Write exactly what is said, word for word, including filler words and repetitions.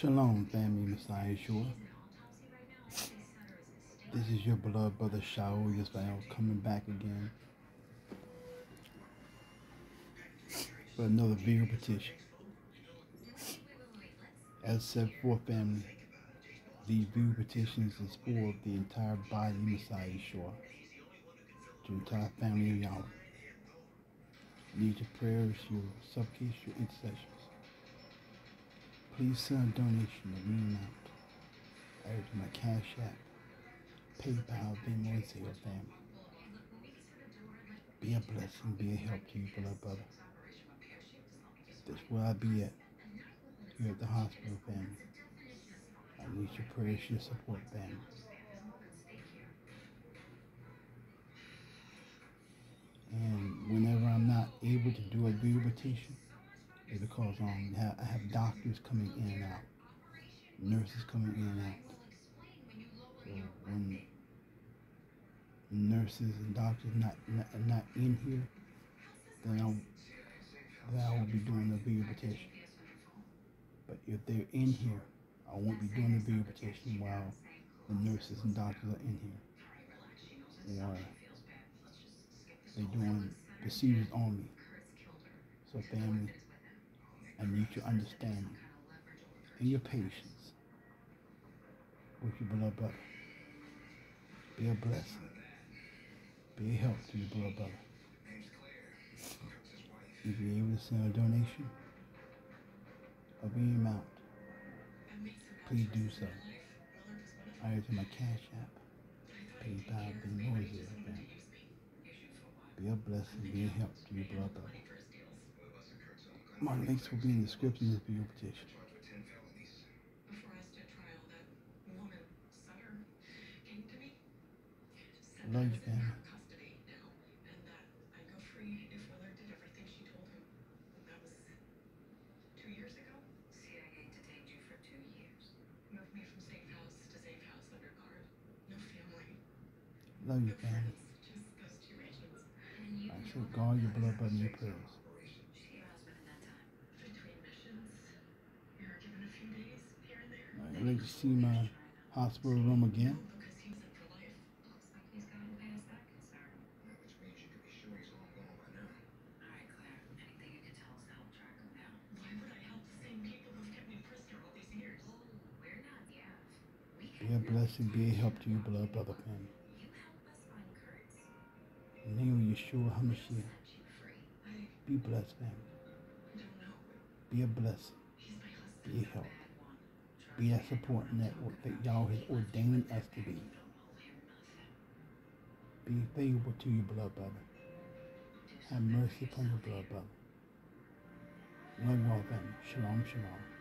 Shalom, family, Messiah Yeshua. This is your beloved brother Sha'ul Yisrael coming back again for another video petition. As set forth, family, these video petitions is for the entire body of Messiah Yeshua, the entire family of Yahweh. Need your prayers, your supplications, your intercessions. Please send a donation of any amount. Add to my cash app, PayPal, Venmo, and Zelle, family. Be a blessing, be a help to you, beloved brother. That's where I be at, here at the hospital, family. I need your prayers, your support, family. And whenever I'm not able to do a video petition, it's because um, I have doctors coming in and out, nurses coming in and out. So when nurses and doctors not not, not in here, then I'll, then I will be doing a video petition. But if they're in here, I won't be doing the video petition while the nurses and doctors are in here, or they're doing procedures on me. So family, I need your understanding and your patience with your beloved brother. Be a blessing. Be a help to your beloved brother. If you're able to send a donation of any amount, please do so. Either to my cash app, PayPal, Venmo, or Zelle, family. Be a blessing, be a help to your beloved brother. My links will be in the description of this video petition. Love you, family. Love you, family. I shall guard your blood by your prayers. I'd like to see my hospital room again. Be a blessing, be a help to your beloved brother, family. In the name of Yeshua HaMashiach, be blessed, family. Be a blessing, be a help. Be that support network that y'all has ordained us to be. Be favorable to your beloved brother. Have mercy upon your beloved brother. Love you all, family. Shalom, shalom.